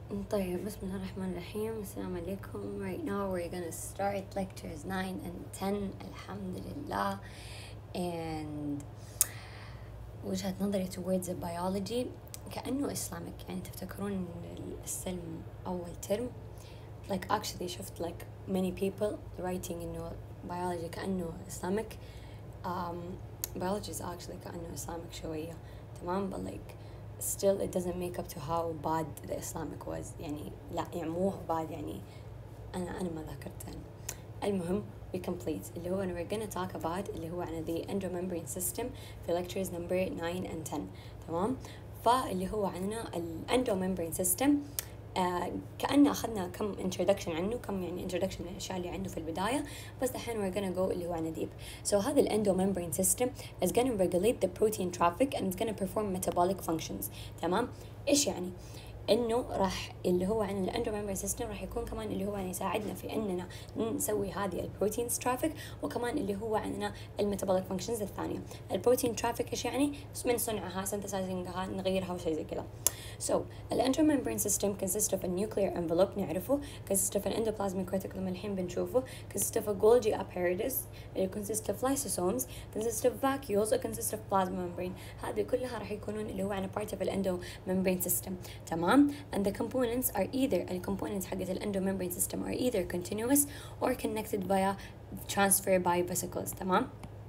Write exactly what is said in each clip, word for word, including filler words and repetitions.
طيب بسم الله الرحمن الرحيم. السلام عليكم. Right now we're gonna start lectures nine and ten. الحمد لله. And وجهة نظري towards the biology كأنه Islamic. يعني تفتكرون إن السلم أول ترم like actually شفت like many people writing إنه biology كأنه Islamic. um, biology is actually كأنه Islamic شوية تمام, but like still it doesn't make up to how bad the Islamic was. يعني لا يعني مو bad, يعني أنا أنا ما ذاكرت يعني. المهم we complete اللي هو we're gonna talk about اللي هو عن the endomembrane system في lectures number nine and ten. تمام, فاللي هو عنا ال endomembrane system. آه كأن أخذنا كم introduction عنه, كم يعني introduction الأشياء اللي عنده في البداية, بس الحين we're gonna go اللي هو عنا deep. So هذا ال endomembrane system is gonna regulate the protein traffic and it's gonna perform metabolic functions. تمام, إيش يعني؟ إنه راح اللي هو عن الاندوميمبرين سيستم راح يكون كمان اللي هو يعني يساعدنا في إننا نسوي هذه البروتين ترافيك, وكمان اللي هو عندنا الميتابوليك فانكشنز الثانية. البروتين ترافيك إيش يعني؟ من صنعها, سنتسايزنجها, نغيرها وشيء زي كذا. So the endomembrane system consists of a nuclear envelope نعرفه, consists of an endoplasmic reticulum الحين بنشوفه, consists of a Golgi apparatus, consists of lysosomes, consists of vacuoles, consists of plasma membrane. هذه كلها راح يكونون اللي هو عن part of the endomembrane system. تمام, and the components are either the components حقت ال endomembrane system are either continuous or connected via transfer by vesicles. تمام,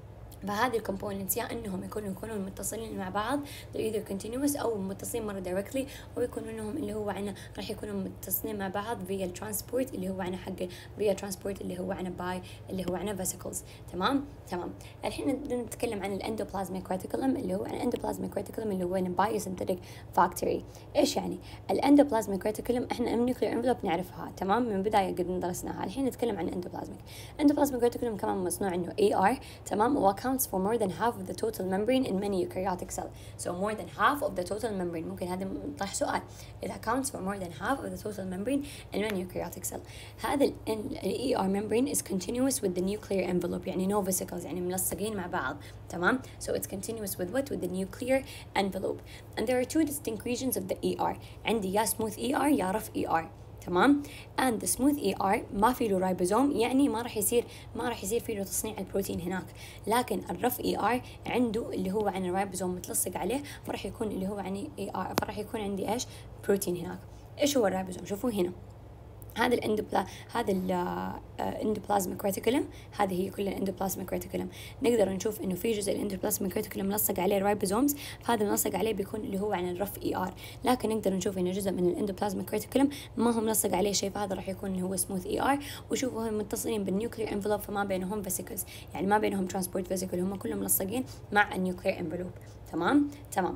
فهذه الكومبوننتس يا انهم يكونوا يكونوا متصلين مع بعض they're either continuous او متصلين مره directly, او يكونوا انهم اللي هو عنا راح يكونوا متصلين مع بعض via الترانسبورت اللي هو عنا حق via transport اللي هو عنا باي اللي هو عنا vesicles. تمام تمام الحين نتكلم عن الاندوبلازميك ريتيكولم اللي هو الاندوبلازميك ريتيكولم اللي هو بايوسينثيتيك فاكتوري. ايش يعني الاندوبلازميك ريتيكولم؟ احنا النيوكلير انفلوب نعرفها تمام, من بدايه قد درسناها. الحين نتكلم عن الاندوبلازميك. الاندوبلازميك ريتيكولم كمان مصنوع انه اي ار تمام, وكان for more than half of the total membrane in many eukaryotic cell. So more than half of the total membrane, ممكن هذا طرح سؤال. It accounts for more than half of the total membrane in many eukaryotic cell. هذا ال E R membrane is continuous with the nuclear envelope, يعني no vesicles, يعني ملصقين مع بعض. تمام. So it's continuous with what? With the nuclear envelope. And there are two distinct regions of the E R. عندي يا smooth E R يا rough E R. تمام, and the smooth E R ما في له رايبوزوم, يعني ما راح يصير ما راح يصير فيه له تصنيع البروتين هناك. لكن الرف E R عنده اللي هو عن الرايبوزوم متلصق عليه, فراح يكون اللي هو عن E R, فراح يكون عندي ايش؟ بروتين هناك. ايش هو الرايبوزوم؟ شوفوا هنا هذا الاندوبلا هذا الاندوبلازميك ريتيكولم, هذه هي كل الاندوبلازميك ريتيكولم. نقدر نشوف انه في جزء الاندوبلازميك ريتيكولم ملصق عليه الرايبوزومز, فهذا الملصق عليه بيكون اللي هو عن الرف اي ار. لكن نقدر نشوف انه جزء من الاندوبلازميك ريتيكولم ما هو ملصق عليه شيء, فهذا راح يكون اللي هو سموث اي ار. وشوفوا هم متصلين بالنيوكلير انفلوب, فما بينهم فيسيكلز, يعني ما بينهم ترانسبورت فيسيكل, هم كلهم ملصقين مع النيوكلير انفلوب. تمام تمام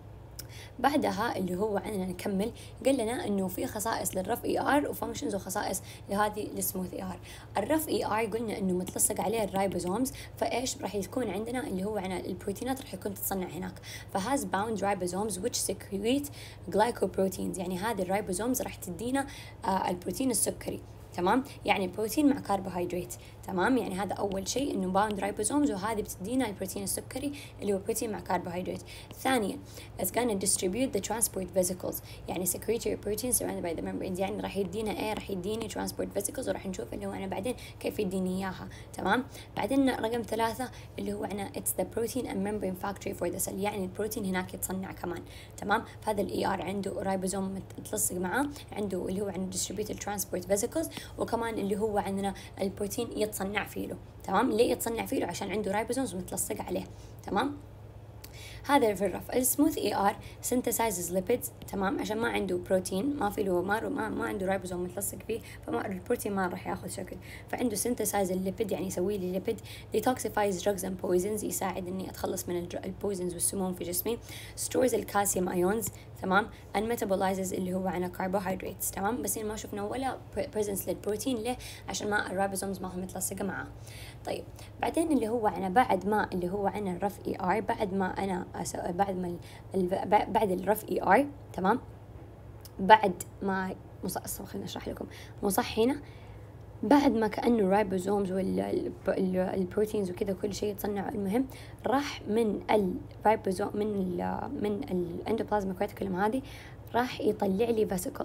بعدها اللي هو عندنا نكمل, قال لنا انه في خصائص للرف اي ار وفانكشنز وخصائص لهذه السموث اي ار. الرف اي ار قلنا انه متلصق عليه الرايبوزومز, فايش راح يكون عندنا اللي هو عن البروتينات راح يكون تتصنع هناك. فهاز باوند رايبوزومز which secrete glycoproteins, يعني هذه الرايبوزومز راح تدينا آه البروتين السكري. تمام, يعني بروتين مع كربوهيدرات. تمام, يعني هذا اول شيء انه باوند رايبوزومز, وهذه بتدينا البروتين السكري اللي هو بروتين مع كربوهيدرات. ثانيا it's gonna distribute the transport vesicles, يعني secretory proteins surrounded by the membranes, يعني راح يدينا ايه؟ راح يديني transport vesicles, وراح نشوف اللي هو انا بعدين كيف يديني اياها. تمام, بعدين رقم ثلاثة اللي هو عنا it's the protein and membrane factory for the cell, يعني البروتين هناك يتصنع كمان. تمام, فهذا الاي ار عنده رايبوزوم متلصق معاه, عنده اللي هو عن distributed transport vesicles, وكمان اللي هو عندنا البروتين يتصنع فيه له. تمام, ليه يتصنع فيه له؟ عشان عنده رايبوزومز متلصق عليه. تمام, هذا في الرف. السموث اي ار synthesizes lipids, تمام, عشان ما عنده بروتين, ما في له ما ما, ما عنده رايبوزوم متلصق فيه, فما البروتين ما راح ياخذ شكل, فعنده synthesize الليبيد, يعني يسوي لي ليبيد. detoxifies drugs and poisons, يساعد اني اتخلص من البويزنز والسموم في جسمي. stores الكالسيوم ايونز. تمام, and metabolizes اللي هو عنا carbohydrates. تمام, بس ما شفنا ولا presence للبروتين. ليه؟ عشان ما الرايبوزومز ما هم متلصقه معاه. طيب بعدين اللي هو عنا بعد ما اللي هو عنا الرف اي ار, بعد ما انا بعد ما ال... بعد الرف اي ار, تمام, بعد ما مص... خلينا اشرح لكم مصح هنا. بعد ما كأنه الرايبوزومز والبروتينز وكذا كل شيء يتصنع, المهم راح من الرايبوزوم من ال من الاندوبلازميك ريتيكولم هذه راح يطلع لي فيسيكل.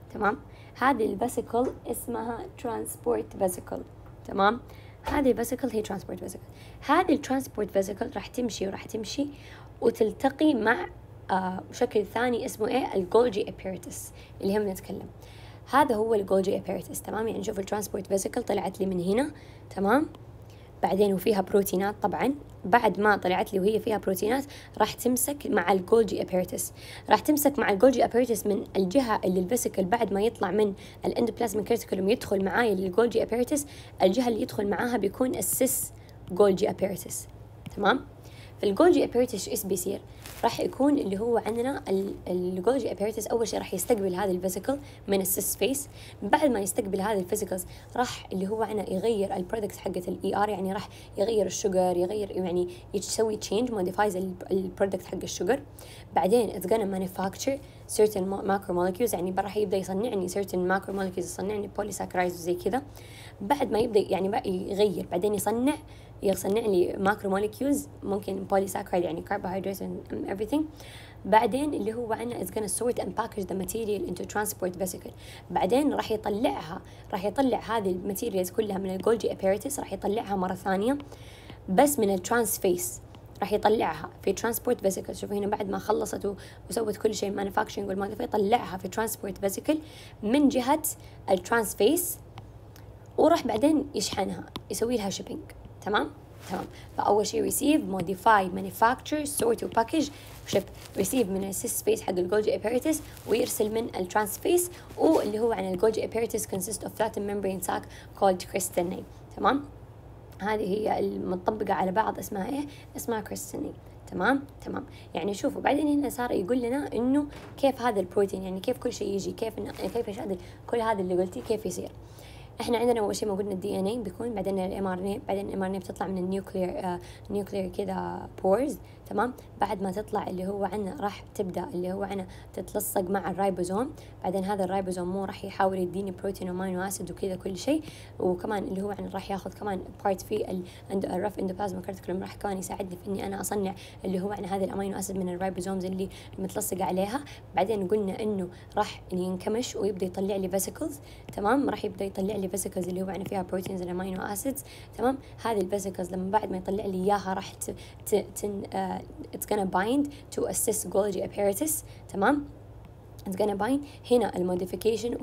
تمام. هذه الفيسيكل اسمها ترانسبورت فيسيكل. تمام. هذه الفيسيكل هي ترانسبورت فيسيكل. هذه الترانسبورت فيسيكل راح تمشي وراح تمشي وتلتقي مع آه شكل ثاني اسمه ايه؟ الجولجي ابيرتس اللي هم نتكلم. هذا هو الجولجي ابيرتس. تمام. يعني شوف الترانسبورت فيسيكل طلعت لي من هنا. تمام. بعدين وفيها بروتينات طبعا. بعد ما طلعت لي وهي فيها بروتينات راح تمسك مع الجولجي ابيرتس. راح تمسك مع الجولجي ابيرتس من الجهه اللي الفيسيكل بعد ما يطلع من الاندوبلازميك ريتيكولوم يدخل معايا للجولجي ابيرتس، الجهه اللي يدخل معاها بيكون السيس جولجي ابيرتس. تمام. في الجولجي ابيرتس ايش بيصير؟ راح يكون اللي هو عندنا الجولجي ابيرتس اول شيء راح يستقبل هذه الفيسيكل من السيس فيس. بعد ما يستقبل هذه الفيسيكلز راح اللي هو عنا يغير البرودكت حقت الاي ار، يعني راح يغير الشوجر، يغير يعني يسوي تشينج موديفايز البرودكت حق الشوجر. بعدين it's gonna manufacture certain macromolecules، يعني راح يبدا يصنعني certain macromolecules، يصنعني بوليساكرايز وزي كذا. بعد ما يبدا يعني بقى يغير بعدين يصنع يصنع لي ماكرو موليكيولز، ممكن بوليساكرايد يعني carbohydrates and everything. بعدين اللي هو عنا is gonna sort and package the material into transport vesicle. بعدين راح يطلعها راح يطلع هذه الماتيريالز كلها من الجولجي ابيرتس، راح يطلعها مرة ثانية بس من الترانس فيس، راح يطلعها في ترانسبورت فيسيكل. شوفوا هنا بعد ما خلصت وسوت كل شيء مانيفاكتشرنج والموديفاي يطلعها في ترانسبورت فيسيكل من جهة الترانس فيس، وراح بعدين يشحنها يسوي لها شيبينج. تمام. تمام. فأول شيء receive modify manufacture sort و package ship. receive من السيس سبيس حق الجولجي ابيرتس ويرسل من الترانس فيس، واللي هو عن الجولجي ابيرتس consist of flattened membrane sac called crystalline. تمام. هذه هي المطبقة على بعض اسمها ايه؟ اسمها crystalline. تمام. تمام. يعني شوفوا بعدين هنا صار يقول لنا انه كيف هذا البروتين، يعني كيف كل شيء يجي، كيف كيف ايش هذا كل هذا اللي قلتيه كيف يصير. احنا عندنا اول شيء موجودنا الدي ان اي، بيكون بعدين الام ار ان اي، بعدين الام ار ان اي بتطلع من النيوكلير آه نيوكلير كذا بورز. تمام. بعد ما تطلع اللي هو عنا راح تبدا اللي هو عنا تتلصق مع الرايبوزوم. بعدين هذا الرايبوزوم مو راح يحاول يديني بروتين وامينو اسيد وكذا كل شيء، وكمان اللي هو عنا راح ياخذ كمان بارت في الرف اندوبلازميك ريتيكولوم، راح كمان يساعدني في اني انا اصنع اللي هو عنا هذه الامينو اسيد من الرايبوزومز اللي متلصقه عليها. بعدين قلنا انه راح ينكمش ويبدا يطلع لي فيسيكلز. تمام. راح يبدا يطلع لي فيسيكلز اللي هو عنا فيها بروتينز والامينو اسيدز. تمام. هذه الفيسيكلز لما بعد ما يطلع لي اياها راح ت تن uh, it's gonna bind to a cis Golgi apparatus. تمام. it's gonna bind هنا الموديفيكيشن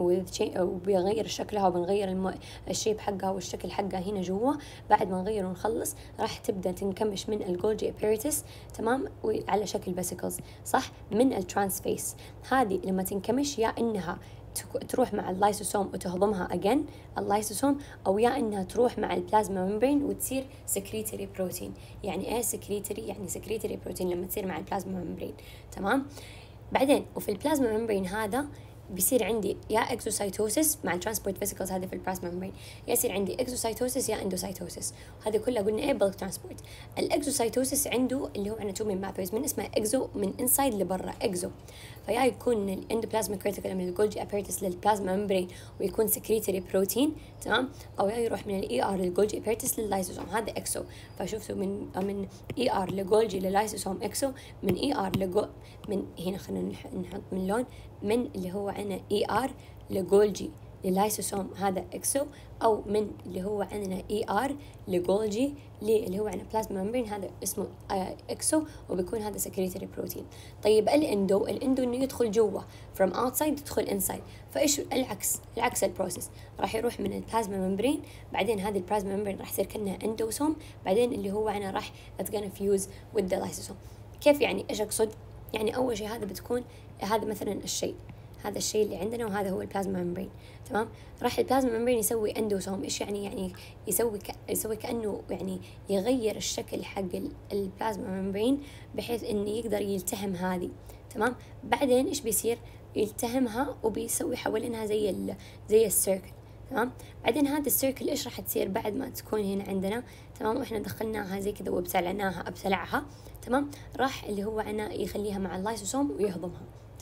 وبيغير شكلها وبنغير المو... الشيب حقها والشكل حقها هنا جوا. بعد ما نغير ونخلص راح تبدا تنكمش من الجولجي ابيرتس. تمام. وعلى شكل فيسيكلز صح من الترانس فيس. هذه لما تنكمش يا انها تروح مع اللايسوسوم وتهضمها again اللايسوسوم، او يا انها تروح مع البلازما ممبرين وتصير سكريتري بروتين. يعني ايه سكريتري؟ يعني سكريتري بروتين لما تصير مع البلازما ممبرين. تمام. بعدين وفي البلازما ممبرين هذا بيصير عندي يا اكزوسايتوسيس مع الترانسبورت فيسيكلز هذه في البلازما ممبرين، يا يصير عندي اكزوسايتوسيس يا اندوسايتوسيس. هذه كلها قلنا ايه؟ بلك ترانسبورت. الاكزوسايتوسيس عنده اللي هو عندنا تو من ماثويز من اسمه اكزو من انسايد لبرا اكزو، فيا يكون الاندوبلازميك ريتيكولوم من الجولجي ابيرتس للبلازما ممبرين ويكون سكريتري بروتين. تمام. او يا يروح من الاي ار للجولجي ابيرتس لللايسوسوم، هذا اكسو. فشوفتوا من من اي ار لجولجي للايسوسوم اكسو، من اي ار لجو من هنا خلينا نحط من لون من اللي هو عندنا اي ار لجولجي للايسوسوم هذا اكسو، او من اللي هو عندنا اي ار لجولجي اللي هو عندنا بلازما ممبرين هذا اسمه اكسو، وبيكون هذا سكريتري بروتين. طيب الاندو الاندو انه يدخل جوا from outside يدخل inside، فايش العكس العكس البروسيس راح يروح من البلازما ممبرين، بعدين هذه البلازما ممبرين راح يصير كأنها اندوسوم، بعدين اللي هو عندنا راح it's gonna fuse with the lysosome. كيف يعني؟ ايش اقصد؟ يعني اول شيء هذا بتكون هذا مثلا الشيء هذا الشيء اللي عندنا وهذا هو البلازما ممبرين. تمام. راح البلازما ممبرين يسوي اندوسوم. ايش يعني؟ يعني يسوي ك... يسوي كانه يعني يغير الشكل حق البلازما ممبرين بحيث انه يقدر يلتهم هذه. تمام. بعدين ايش بيصير؟ يلتهمها وبيسوي حوالينها زي ال... زي السيركل. تمام. بعدين هذا السيركل ايش راح تصير بعد ما تكون هنا عندنا؟ تمام. واحنا دخلناها زي كذا وابتلعناها ابتلعها. تمام. راح اللي هو عنا يخليها مع اللايسوسوم ويهضمها.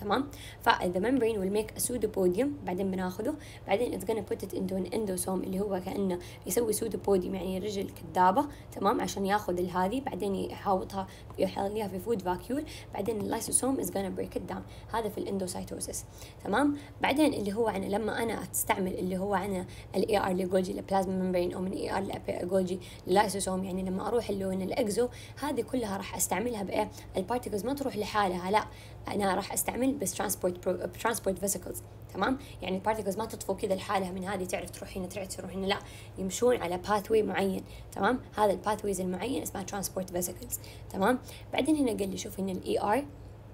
تمام. ف the membrane will make a pseudopodium، بعدين بناخده، بعدين it's gonna put it into an endosome اللي هو كأنه يسوي pseudopodium يعني رجل كذابة، تمام، عشان ياخذ هذه، بعدين يحوطها يخليها في food vacuole، بعدين اللايسوسوم is gonna break it down. هذا في الاندوسايتوسيس، تمام. بعدين اللي هو عنا لما انا استعمل اللي هو عنا الاي ار لجولجي لبلازما ممبرين، او من اي ار لجولجي للايسوسوم، يعني لما اروح اللي هو الاكزو، هذه كلها راح استعملها بايه؟ البارتيكلز ما تروح لحالها، لا انا راح استعمل بس ترانسبورت ترانسبورت فيسيكلز، تمام. يعني البارتيكلز ما تطفو كذا لحالها من هذه تعرف تروح هنا تعرف تروح هنا، لا يمشون على باثوي معين، تمام. هذا الباثويز المعين اسمها ترانسبورت فيسيكلز، تمام. بعدين هنا قال لي شوف هنا الاي ار،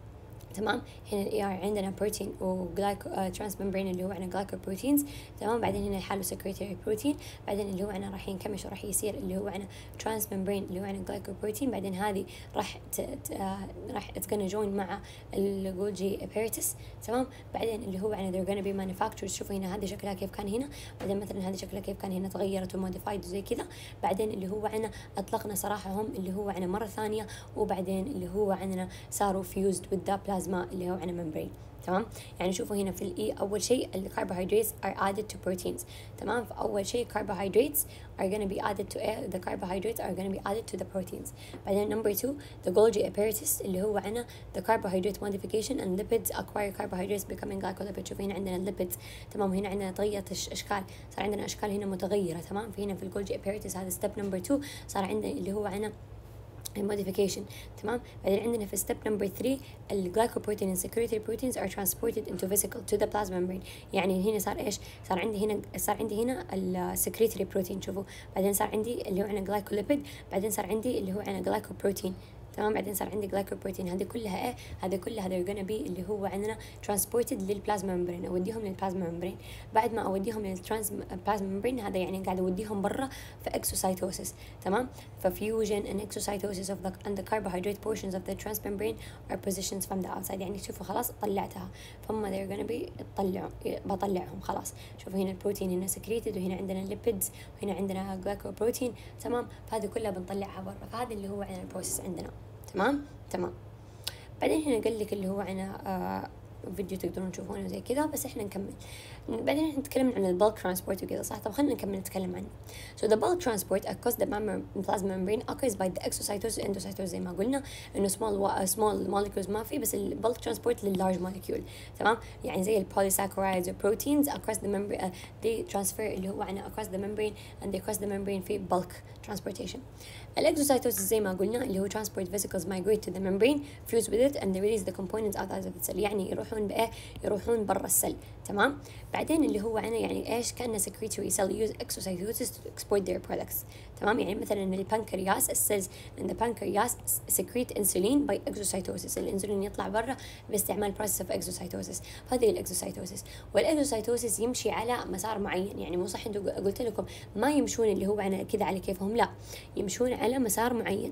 تمام. هنا الاي ار عندنا بروتين وجلايكو آه ترانس ممبرين اللي هو عنا جلايكوبروتينز، تمام. بعدين هنا لحاله سكريتري بروتين، بعدين اللي هو عنا راح ينكمش وراح يصير اللي هو عنا ترانس ممبرين اللي هو عنا جلايكوبروتين، بعدين هذه راح ت... ت... آه راح اتكون جوين مع الجولجي ابيرتس، تمام. بعدين اللي هو عنا they're gonna be manufactured. شوفوا هنا هذه شكلها كيف كان هنا، بعدين مثلا هذه شكلها كيف كان هنا تغيرت وموديفايد وزي كذا. بعدين اللي هو عنا اطلقنا صراحهم اللي هو عنا مره ثانيه، وبعدين اللي هو عندنا صاروا فيوزد with the plasma اللي هو عنا ممبرين، تمام. يعني شوفوا هنا في الاي اول شيء الكربوهيدراتس are added to proteins، تمام. فاول شيء carbohydrates are going to be added to air. the carbohydrates are going to be added to the proteins. بعدين number two the Golgi apparatus اللي هو عنا the carbohydrate modification and lipids acquire carbohydrates becoming glycolipids. شوفوا هنا عندنا الليبيدز، تمام. هنا عندنا تغيرت اشكال، صار عندنا اشكال هنا متغيره، تمام. في هنا في الجولجي apparatus هذا step number two صار عندنا اللي هو عنا modification، تمام. بعدين عندنا في step number three الجلايكوبروتين and secretory proteins are transported into vesicle to the plasma membrane. يعني هنا صار ايش؟ صار عندي هنا صار عندي هنا السكريتري بروتين، شوفوا. بعدين صار عندي اللي هو عنا جلايكوليبيد، بعدين صار عندي اللي هو عنا جلايكوبروتين، تمام. بعدين صار عندي جلايكوبروتين، هذه كلها ايه؟ هذه كلها they're gonna be اللي هو عندنا transported للبلازما ممبرين، اوديهم للبلازما ممبرين. بعد ما اوديهم للترانس بلازما ممبرين هذا يعني قاعد اوديهم برا في اكسوسايتوسيس، تمام. ففيوجن and exocytosis of the and the carbohydrate portions of the transmembrane are positions from the outside. يعني شوفوا خلاص طلعتها، فهم they're gonna be طلعوا بطلعهم خلاص. شوفوا هنا البروتين هنا secreted، وهنا عندنا الليبيدز، وهنا عندنا جلايكوبروتين، تمام. فهذه كلها بنطلعها برا، فهذا اللي هو عندنا البروسيس عندنا، تمام تمام. بعدين هنا قال لك اللي هو عنا آه فيديو تقدرون تشوفونه زي كذا، بس احنا نكمل. بعدين احنا نتكلم عن البلك ترانسبورت وكذا، صح؟ طب خلينا نكمل نتكلم عنه. So the bulk transport across the plasma membrane occurs by the exocytosis endocytosis زي ما قلنا انه small small molecules ما في، بس البلك ترانسبورت لللارج molecule، تمام. يعني زي البوليساكرايدز والبروتينز across the membrane uh, they transfer اللي هو عنا across the membrane and they cross the membrane في bulk transportation. الاكزوسايتوسيس زي ما قلنا اللي هو transport vesicles migrate to the membrane fuse with it and they release the components outside of the cell، يعني يروحون بايه؟ يروحون برا السل، تمام. بعدين اللي هو عنا يعني ايش؟ كأنه secretory cell use exocytosis to export their products، تمام. يعني مثلا البنكرياس السيلز in the pancreas secrete insulin by exocytosis، الانسولين يطلع برا باستعمال process of exocytosis، هذه الاكزوسايتوسيس. والاكزوسايتوسيس يمشي على مسار معين، يعني مو صح انتوا قلت لكم ما يمشون اللي هو عنا كذا على كيفهم، لا يمشون على مسار معين،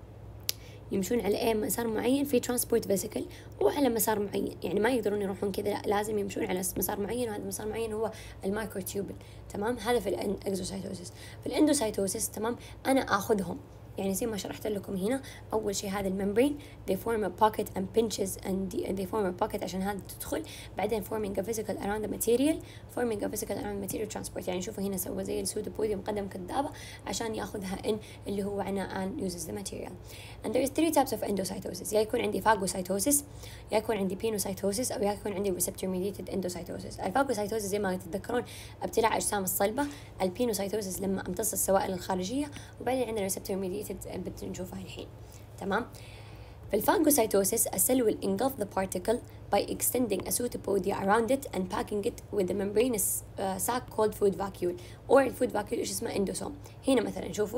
يمشون على ايه؟ مسار معين في ترانسبورت فيسيكل وعلى مسار معين، يعني ما يقدرون يروحون كذا، لا لازم يمشون على مسار معين، وهذا المسار معين هو المايكروتيوبل، تمام. هذا في الاكزوسايتوسيس. في الاندوسايتوسيس تمام انا اخذهم يعني زي ما شرحت لكم هنا. اول شيء هذا الممبرين they form a pocket and pinches and they form a pocket عشان هذا تدخل، بعدين forming a vesicle around the material forming a vesicle around material transport. يعني شوفوا هنا سوى زي السودوبوديوم قدم كذابة عشان ياخذها in اللي هو عنا and uses the material. and there is three types of endocytosis، يا يكون عندي phagocytosis، يا يكون عندي pinocytosis، او يا يكون عندي receptor mediated endocytosis. الفاجوسايتوسيس زي ما تتذكرون ابتلاع اجسام الصلبة، البينوسايتوسيس لما امتص السوائل الخارجية، وبعدين عندنا receptor mediated بنشوفها الحين، تمام. في الفاجوسايتوسيس a cell will engulf the particle by extending a pseudopodia around it and packing it with the membranous uh, sac called food vacuole or food vacuole ايش اسمه اندوسوم. هنا مثلا شوفوا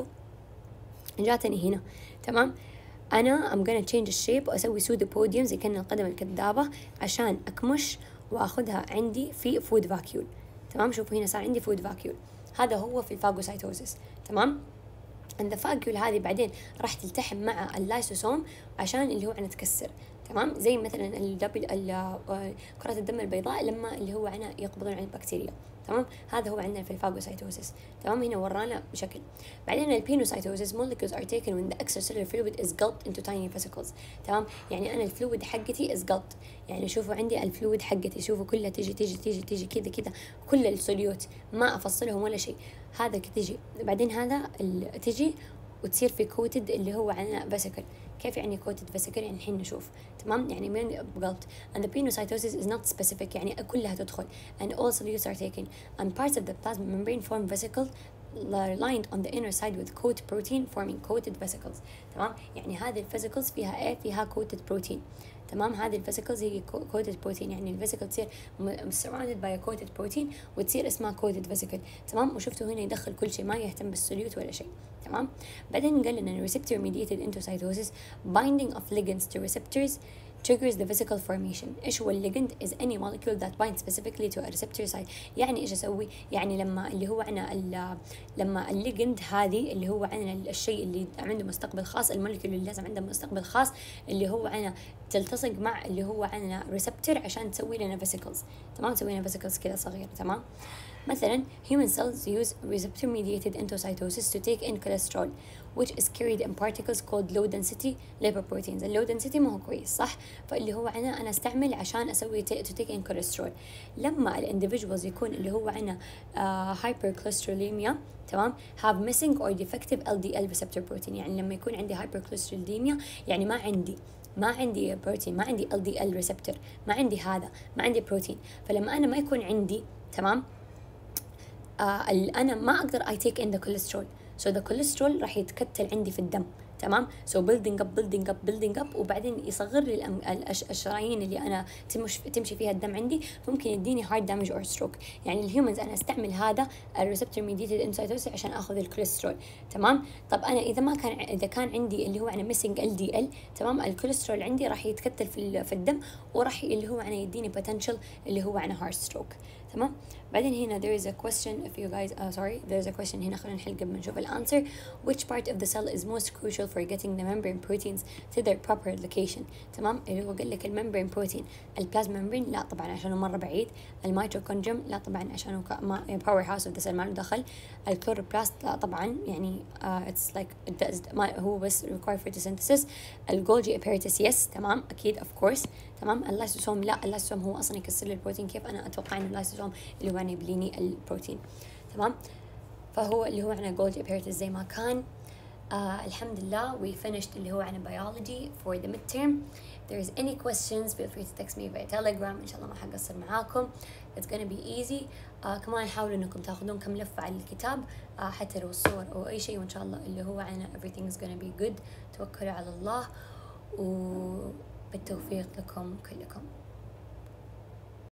جاتني هنا، تمام. انا I'm gonna change الشيب واسوي pseudopodium زي كأن القدم الكذابة عشان اكمش واخذها عندي في food vacuole، تمام. شوفوا هنا صار عندي food vacuole، هذا هو في الفاجوسايتوسيس، تمام. عند فاجول هذه بعدين راح تلتحم مع اللايسوسوم عشان اللي هو عنا تكسر، تمام، زي مثلا الدبل كرات الدم البيضاء لما اللي هو عنا يقبضون على البكتيريا. تمام، هذا هو عندنا في الفاجوسايتوسيس. تمام، هنا ورانا بشكل. بعدين البينوسايتوسيس molecules are taken when the extracellular fluid is gulped into tiny vesicles. تمام، يعني انا الفلويد حقتي is gulped، يعني شوفوا عندي الفلويد حقتي، شوفوا كلها تيجي تيجي تيجي تيجي كذا كذا، كل السوليوت ما افصلهم ولا شيء، هذا تيجي. بعدين هذا تيجي وتصير في كوتد اللي هو عنا فيسيكل. كيف يعني كوتد فيسيكل؟ يعني الحين نشوف. تمام، يعني من بقلت and the pinocytosis is not specific، يعني كلها تدخل and all solutes are taken and parts of the plasma membrane form vesicles lined on the inner side with coat protein forming coated vesicles. تمام، يعني هذه الفيسيكلز فيها ايه؟ فيها coated protein. تمام، هذه الفيسيكلز هي coated protein، يعني الفيسيكل تصير surrounded by a coated protein وتصير اسمها coated vesicle. تمام، وشفتوا هنا يدخل كل شيء، ما يهتم بالسوليوت ولا شيء. تمام، بعدين قال لنا receptor mediated endocytosis binding of ligands to receptors triggers the vesicle formation. ايش هو الليجند؟ is any molecule that binds specifically to a receptor site. يعني ايش اسوي؟ يعني لما اللي هو عنا لما الليجند هذه اللي هو عنا الشيء اللي عنده مستقبل خاص، المولكيول اللي لازم عنده مستقبل خاص اللي هو عنا تلتصق مع اللي هو عنا ريسبتور عشان تسوي لنا فيسيكلز. تمام، تسوي لنا فيسيكلز كذا صغيره. تمام، مثلا human cells use receptor mediated endocytosis to take in cholesterol which is carried in particles called low density lipoproteins. اللو density ما هو كويس صح؟ فاللي هو عنا أنا استعمل عشان أسوي to take in cholesterol. لما الانdividuals يكون اللي هو عنا uh, hypercholesterolemia تمام have missing or defective إل دي إل receptor protein، يعني لما يكون عندي hypercholesterolemia يعني ما عندي ما عندي بروتين، ما عندي إل دي إل ريسبتور، ما عندي هذا، ما عندي بروتين. فلما أنا ما يكون عندي تمام آه أنا ما أقدر I take in the cholesterol. so the cholesterol راح يتكتل عندي في الدم. تمام، so building up building up building up وبعدين يصغر لي الشرايين اللي أنا تمشي فيها الدم عندي، ممكن يديني heart damage or stroke. يعني الهيومنز أنا استعمل هذا الريسبتور ميديتد انسايتوسيس عشان آخذ الكوليسترول. تمام، طب أنا إذا ما كان إذا كان عندي اللي هو أنا missing إل دي إل تمام، الكوليسترول عندي راح يتكتل في في الدم وراح اللي هو أنا يديني potential اللي هو أنا heart stroke. تمام، بعدين هنا there is a question if you guys uh, sorry there is a question هنا، خلينا نحل قبل ما نشوف الانسر. which part of the cell is most crucial for getting the membrane proteins to their proper location. تمام، اللي هو قال لك الممبرين بروتين. البلازما ممبرين لا طبعا عشانه مره بعيد. الميتوكوندريوم لا طبعا عشانه باور هاوس اوف ذا سيل ما له دخل. الكلوروبلاست لا طبعا يعني uh, it's like it does ما هو بس required for photosynthesis. الجولجي ابيريتس يس تمام اكيد of course. تمام، اللايسوسوم لا، اللايسوسوم هو اصلا يكسر لي البروتين، كيف انا اتوقع انه اللايسوسوم اللي هو يعني يبليني البروتين. تمام، فهو اللي هو عنا جولجي ابيريتس زي ما كان. آه الحمد لله we finished اللي هو عنا biology for the midterm. if there is any questions feel free to text me via telegram. ان شاء الله ما حقصر معاكم. it's gonna be easy. آه كمان حاولوا انكم تاخذون كم لفة على الكتاب آه حتى لو الصور او اي شيء، وان شاء الله اللي هو عنا everything is gonna be good. توكلوا على الله وبالتوفيق لكم كلكم.